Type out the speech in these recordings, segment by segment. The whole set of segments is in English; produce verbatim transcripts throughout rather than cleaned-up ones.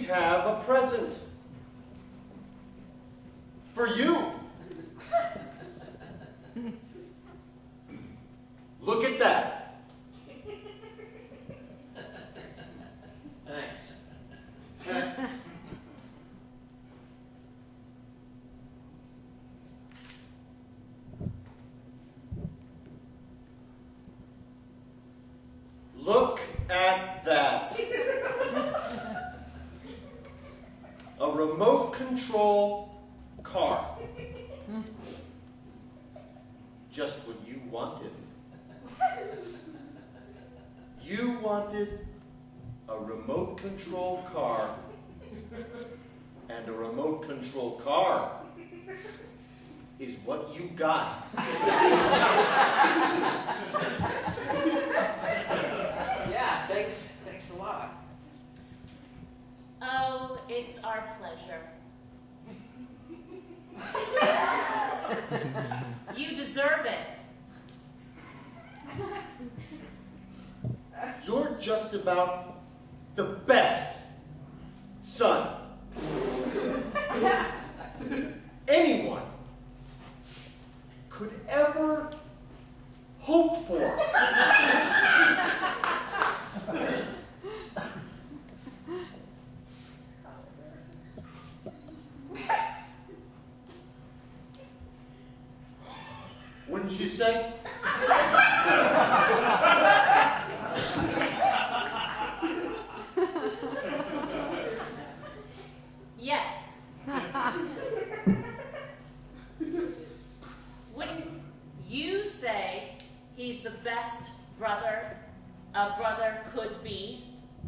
have a present for you. Look at that. Nice. Look at that. A remote control car. Just what you wanted. You wanted a remote control car, and a remote control car is what you got. Yeah, thanks, thanks a lot. Oh, it's our pleasure. You deserve it. You're just about the best son anyone could ever hope for. Wouldn't you say? Yes. Wouldn't you say he's the best brother a brother could be?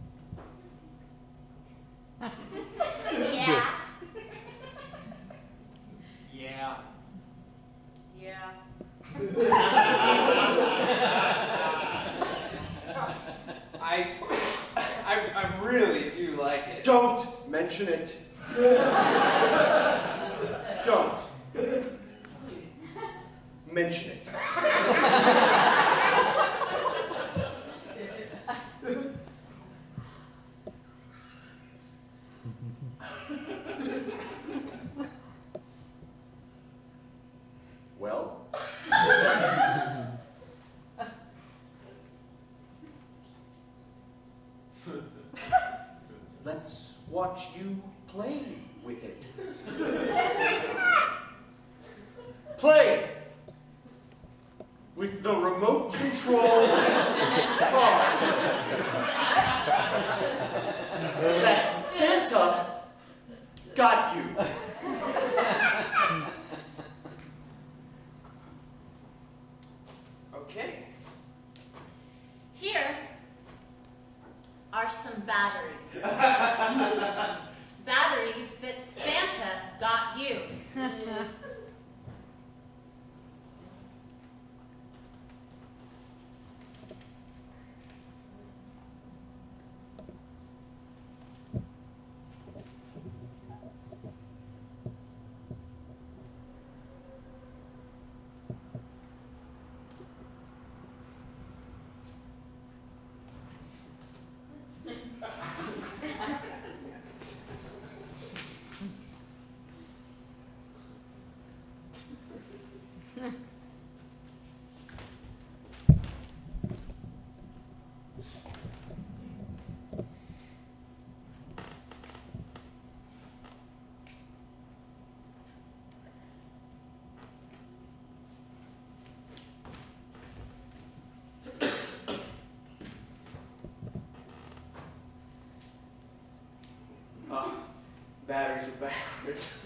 Yeah. Yeah. Yeah. I, I, I really do like it. Don't mention it. Don't mention it. Well, let's watch you play with it. Play with the remote control car that Santa got you. Okay. Here are some batteries. Batteries that Santa got you. Oh, batteries are backwards.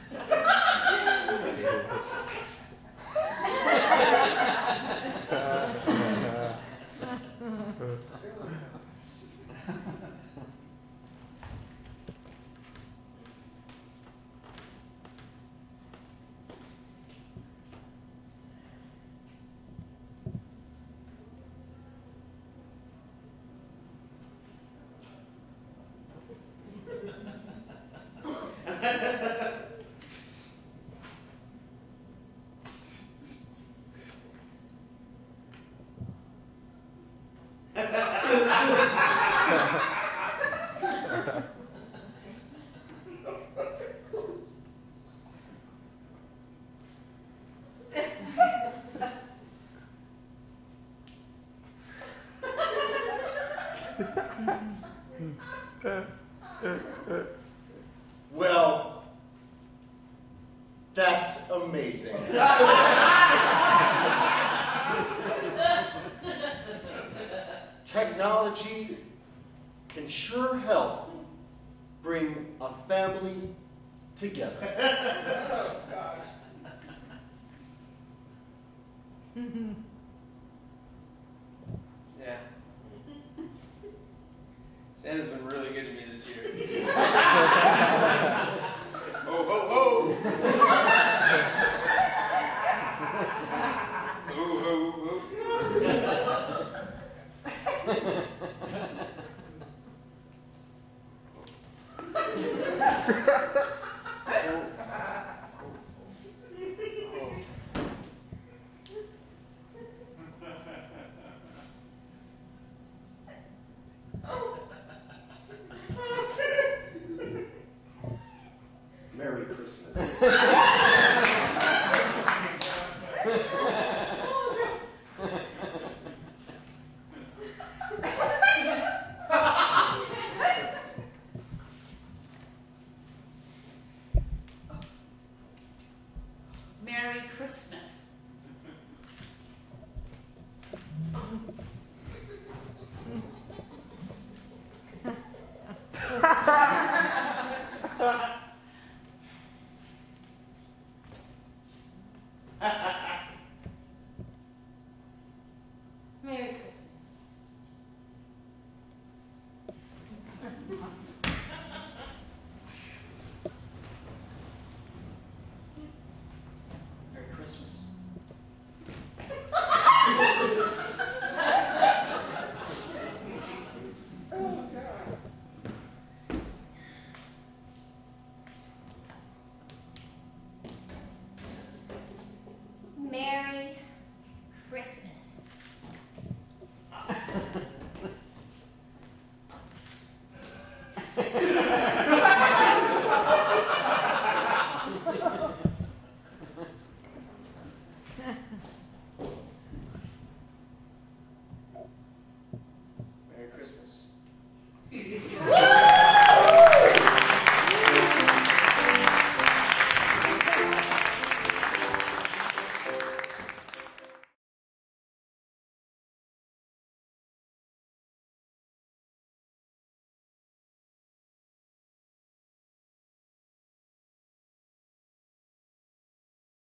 Well, that's amazing. Technology can sure help bring a family together. Oh, gosh. Yeah. Santa's been really good to me this year. Ho, ho, ho! Ho, ho, ho. Merry Christmas. Merry Christmas. Merry Christmas. Merry Christmas. Merry Christmas.